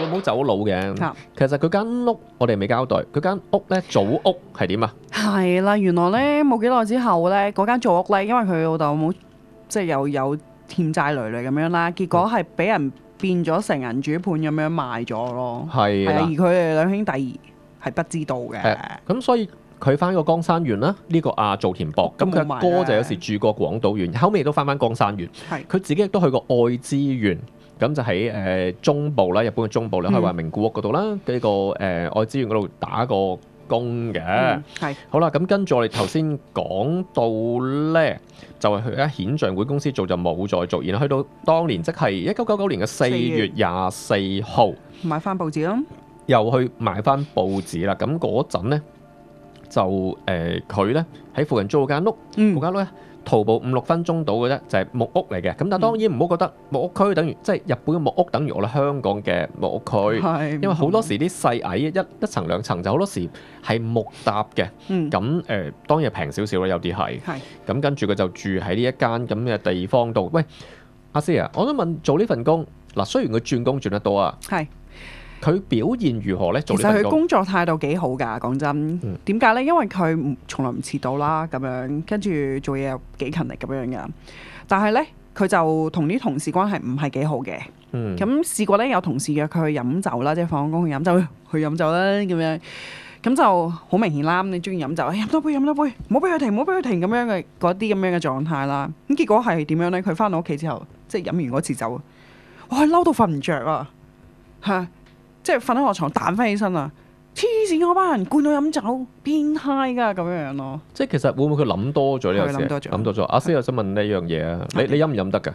老母走佬嘅。其實佢間屋我哋未交代，佢間屋咧祖屋係點啊？ 係啦，原來咧冇幾耐之後咧，嗰間祖屋咧，因為佢老豆冇即係又有欠債累累咁樣啦，結果係俾人變咗成銀主盤咁樣賣咗咯。 係啦， 而佢哋兩兄弟係不知道嘅。 咁所以佢翻個江山縣啦，呢個做田博，咁佢阿哥就有時住過廣島縣，後尾都翻江山縣。佢自己亦都去過愛知縣，咁就喺中部啦，日本嘅中部咧，可以話名古屋嗰度啦，呢個愛知縣嗰度打過工嘅。好啦，咁跟住我哋頭先講到咧，就係佢喺顯像會公司做就冇再做，然後去到當年即係1999年嘅4月24號買翻報紙咯， 又去買翻報紙啦。咁嗰陣咧就佢咧喺附近租咗間屋，嗰間屋咧徒步5-6分鐘到嘅啫，就係木屋嚟嘅。咁但係當然唔好覺得木屋區等於即係日本嘅木屋等於我哋香港嘅木屋區，因為好多時啲細矮一層兩層就好多時係木搭嘅。咁當然平少少啦，有啲係。咁跟住佢就住喺呢一間咁嘅地方度。喂，阿師啊，我想問做呢份工嗱，雖然佢轉工轉得多啊，佢表現如何咧？其實佢工作態度幾好㗎，講真。點解咧？因為佢從來唔遲到啦，咁樣跟住做嘢又幾勤力咁樣㗎。但係咧，佢就同啲同事關係唔係幾好嘅。咁試過咧，有同事約佢去飲酒啦，即係放工去飲酒啦，咁樣。咁就好明顯啦。你中意飲酒，飲多杯，唔好俾佢停咁樣嘅嗰啲咁樣嘅狀態啦。咁結果係點樣咧？佢翻到屋企之後，即係飲完嗰次酒，哇！嬲到瞓唔着啊，嚇！即係瞓喺我床彈翻起身啊！黐線嗰班人灌到飲酒，變態㗎咁樣咯。 即係其實會唔會佢諗多咗呢個事？諗多咗。阿師，我想問呢樣嘢啊，你飲唔飲得㗎？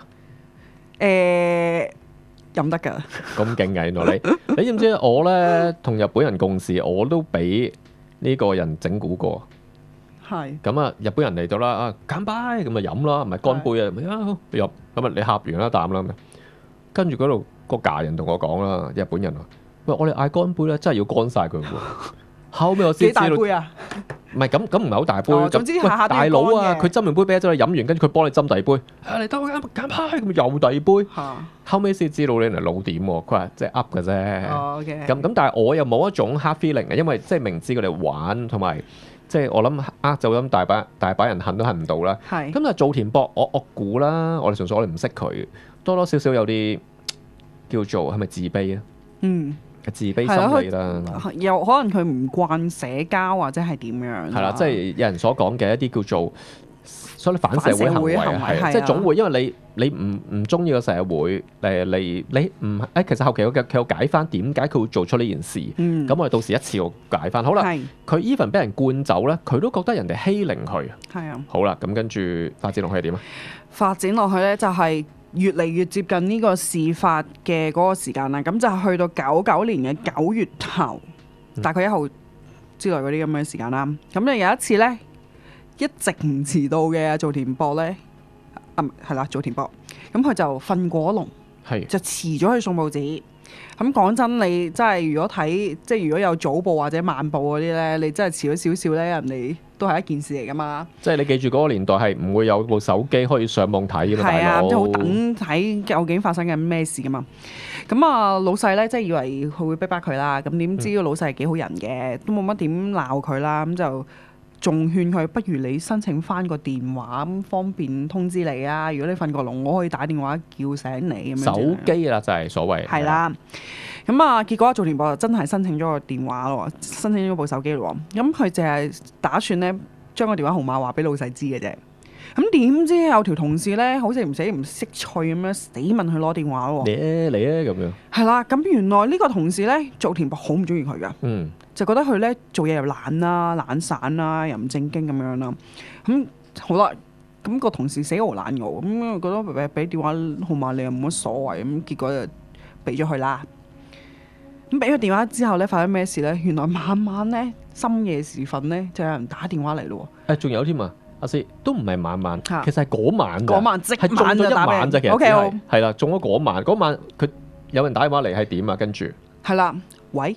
飲得㗎。咁勁嘅原來你知唔知我咧同日本人共事，我都俾呢個人整蠱過。咁啊，日本人嚟到啦啊，乾杯咁啊飲啦，唔係乾杯啊，入咁啊你呷完啦啖啦，跟住嗰度個家人同我講啦，日本人話。喂，我哋嗌乾杯咧，真係要乾晒佢喎。後尾我先知道，幾大杯啊？唔係咁唔係好大杯。總之下大佬啊，佢斟完杯啤酒你飲完，跟住佢幫你斟第二杯。嚟得我揀派咁又第二杯。後尾先知道你係老點喎。佢話即係噏嘅啫。咁但係我又冇一種 hard feeling 嘅，因為即係明知佢哋玩，同埋即係我諗就咁大把人恨都恨唔到啦。咁但係做田博，我估啦，我哋純粹我哋唔識佢，多多少少有啲叫做係咪自卑啊？自卑心理啦， 又可能佢唔慣社交或者係點樣？ 係啦，即係有人所講嘅一啲叫做所謂反社會行為，即係總會因為你唔中意個社會，你唔其實後期佢有解翻點解佢會做出呢件事，咁我哋到時一次過解翻。好啦，佢 even 俾人灌酒咧，佢都覺得人哋欺凌佢。好啦，咁跟住發展落去係點啊？發展落去咧就係越嚟越接近呢個事發嘅嗰個時間啦，咁就去到99年嘅9月頭，大概1號之類嗰啲咁嘅時間啦。咁咧有一次咧，一直唔遲到嘅做田博咧，係啦做田博，咁佢就瞓過籠，就遲咗去送報紙。咁講真，你真係如果睇即係如果有早報或者晚報嗰啲咧，你真係遲咗少少咧，人哋都係一件事嚟噶嘛。即係你記住嗰個年代係唔會有部手機可以上網睇嘅嘛，大佬。即係好等睇究竟發生緊咩事噶嘛。咁啊，老細咧即係以為佢會逼佢啦。咁點知個老細係幾好人嘅，都冇乜點鬧佢啦。咁就仲勸佢，不如你申請翻個電話咁方便通知你啊！如果你瞓過籠，我可以打電話叫醒你咁樣。手機啦，就係所謂。係啦，咁啊，結果做田博就真係申請咗個電話咯，申請咗部手機咯。咁佢淨係打算咧將個電話號碼話俾老細知嘅啫。咁點知有條同事咧，好似唔死唔識趣咁樣死問佢攞電話喎。嚟啊咁樣。係啦，咁原來呢個同事咧做田博好唔中意佢噶。就覺得佢咧做嘢又懶啦、懶散啦，又唔正經咁樣啦。咁好啦，咁個同事死牛懶牛，咁覺得俾電話號碼你又冇乜所謂，咁結果就俾咗佢啦。咁俾咗電話之後咧，發生咩事咧？原來晚晚咧深夜時分咧就有人打電話嚟咯。仲有添啊，阿師都唔係晚晚，其實係嗰晚。嗰晚即係中咗一晚啫，其實。O K，係啦，中咗嗰晚。嗰晚佢有人打電話嚟係點啊？跟住係啦，喂。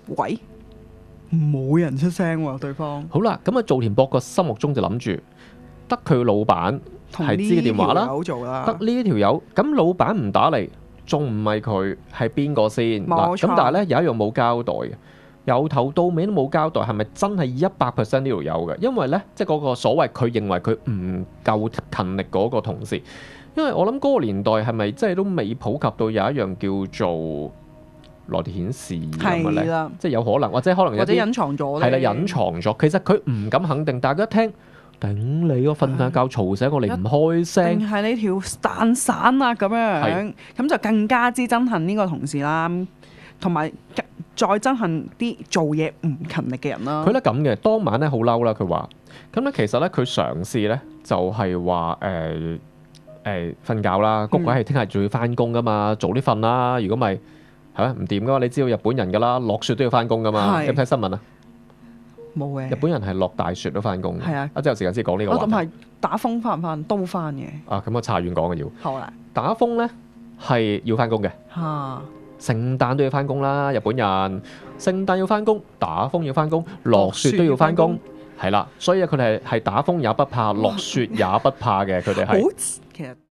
冇人出聲喎，對方。好啦，咁啊，做田博個心目中就諗住，得佢老闆係知嘅電話啦，得呢條友。咁老闆唔打嚟， 仲唔係佢係邊個先？嗱， 冇錯咁但係咧有一樣冇交代嘅，由頭到尾都冇交代係咪真係100%呢度有嘅？因為咧即係嗰個所謂佢認為佢唔夠勤力嗰個同事，因為我諗嗰個年代係咪即係都未普及到有一樣叫做來電顯示咁嘅咧？即係有可能，或者可能有啲隱藏咗， 係啦，隱藏咗。其實佢唔敢肯定，但係佢一聽。頂你個瞓下覺嘈醒我哋唔開聲， 定係你條蛋散啊咁樣，咁就更加之憎恨呢個同事啦，同埋再憎恨啲做嘢唔勤力嘅人啦。 佢咧咁嘅，當晚咧好嬲啦，佢話咁咧其實咧佢嘗試咧就係話瞓覺啦，谷鬼係聽日仲要翻工噶嘛，早啲瞓啦，如果咪係咪唔掂噶嘛？你知道日本人噶啦，落雪都要翻工噶嘛，有冇睇新聞啊？ 冇嘅， 日本人係落大雪都翻工。係啊，之後時間先講呢個話題。 我諗係打風翻唔翻都翻嘅。 啊，咁我差遠講嘅要。 好啦， 打風咧係要翻工嘅。聖誕都要翻工啦，日本人聖誕要翻工，打風要翻工，落雪都要翻工，係啦，所以佢哋係打風也不怕，落雪也不怕嘅，佢哋係。其實